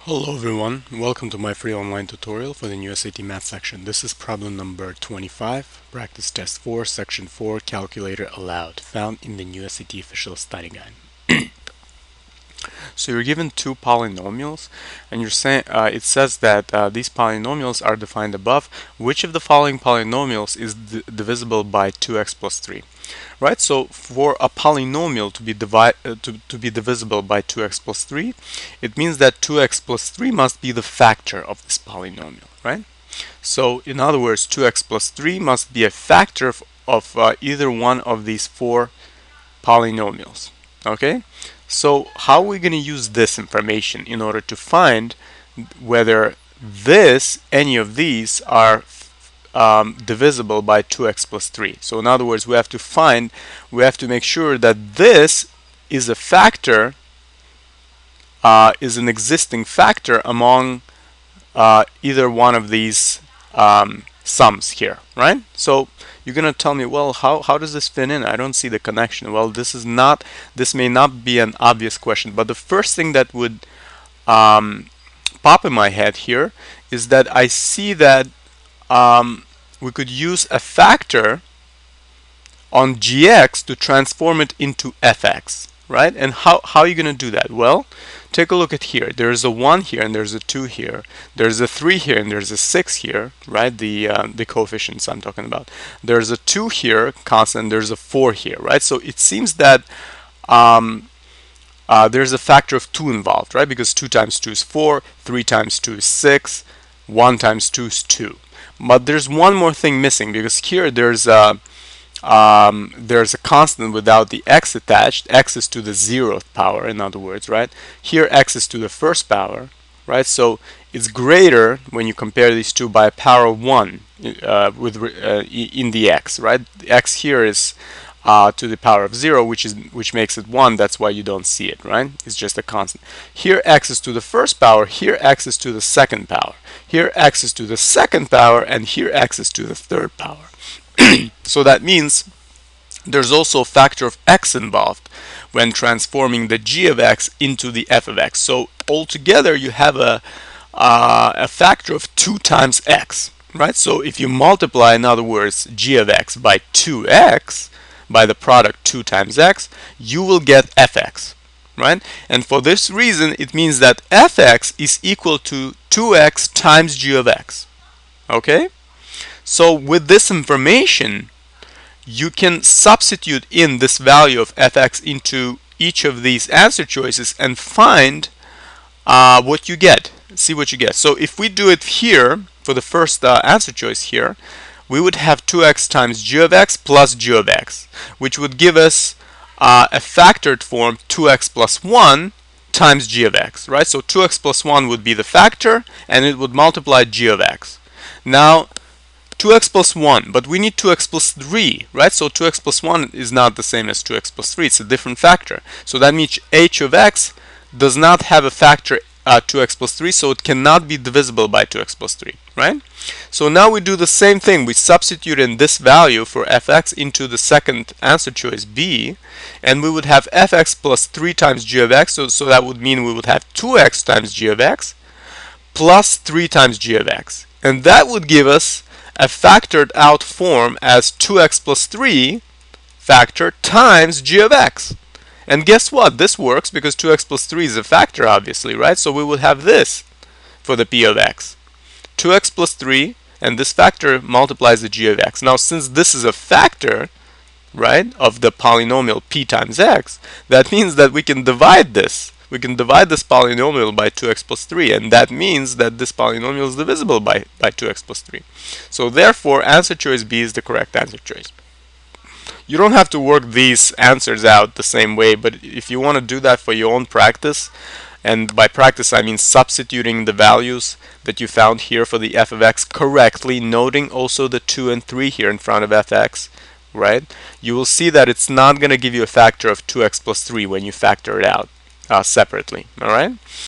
Hello everyone, welcome to my free online tutorial for the new SAT Math section. This is problem number 25, practice test 4, section 4, calculator allowed, found in the new SAT official study guide. So you're given two polynomials, and you're saying it says that these polynomials are defined above. Which of the following polynomials is divisible by 2x plus 3? Right. So for a polynomial to be divisible by 2x plus 3, it means that 2x plus 3 must be the factor of this polynomial. Right. So in other words, 2x plus 3 must be a factor of either one of these four polynomials. Okay. So how are we going to use this information in order to find whether any of these are divisible by 2x plus 3? So in other words, we have to make sure that this is a factor, is an existing factor among either one of these sums here, right? So you're going to tell me, well, how does this fit in? I don't see the connection. Well, this may not be an obvious question, but the first thing that would pop in my head here is that I see that we could use a factor on gx to transform it into fx, right? And how are you going to do that? Well, take a look at here. There's a 1 here and there's a 2 here. There's a 3 here and there's a 6 here, right? The coefficients I'm talking about. There's a 2 here, constant, there's a 4 here, right? So it seems that there's a factor of 2 involved, right? Because 2 times 2 is 4, 3 times 2 is 6, 1 times 2 is 2. But there's one more thing missing, because here there's a constant without the x attached. X is to the 0th power, in other words, right? Here x is to the 1st power, right? So it's greater when you compare these two by a power of 1 in the x, right? The x here is to the power of 0, which makes it 1. That's why you don't see it, right? It's just a constant. Here x is to the 1st power, here x is to the 2nd power. Here x is to the 2nd power, and here x is to the 3rd power. So that means there's also a factor of x involved when transforming the g of x into the f of x. So altogether you have a factor of 2 times x, right? So if you multiply, in other words, g of x by 2x, by the product 2 times x, you will get fx, right? And for this reason, it means that fx is equal to 2x times g of x. Okay? So with this information, you can substitute in this value of fx into each of these answer choices and find what you get. See what you get. So if we do it here for the first answer choice here, we would have 2x times g of x plus g of x, which would give us a factored form 2x plus 1 times g of x, right? So 2x plus 1 would be the factor, and it would multiply g of x. Now 2x plus 1, but we need 2x plus 3, right? So 2x plus 1 is not the same as 2x plus 3. It's a different factor. So that means h of x does not have a factor 2x plus 3, so it cannot be divisible by 2x plus 3, right? So now we do the same thing. We substitute in this value for fx into the second answer choice b, and we would have fx plus 3 times g of x. So that would mean we would have 2x times g of x plus 3 times g of x. And that would give us a factored out form as 2x plus 3 factor times g of x. And guess what? This works because 2x plus 3 is a factor, obviously, right? So we would have this for the p of x. 2x plus 3, and this factor multiplies the g of x. Now, since this is a factor, right, of the polynomial p times x, that means that we can divide this. We can divide this polynomial by 2x plus 3, and that means that this polynomial is divisible by 2x plus 3. So therefore, answer choice B is the correct answer choice. You don't have to work these answers out the same way, but if you want to do that for your own practice, and by practice I mean substituting the values that you found here for the f of x correctly, noting also the 2 and 3 here in front of fx, right? You will see that it's not going to give you a factor of 2x plus 3 when you factor it out separately, alright?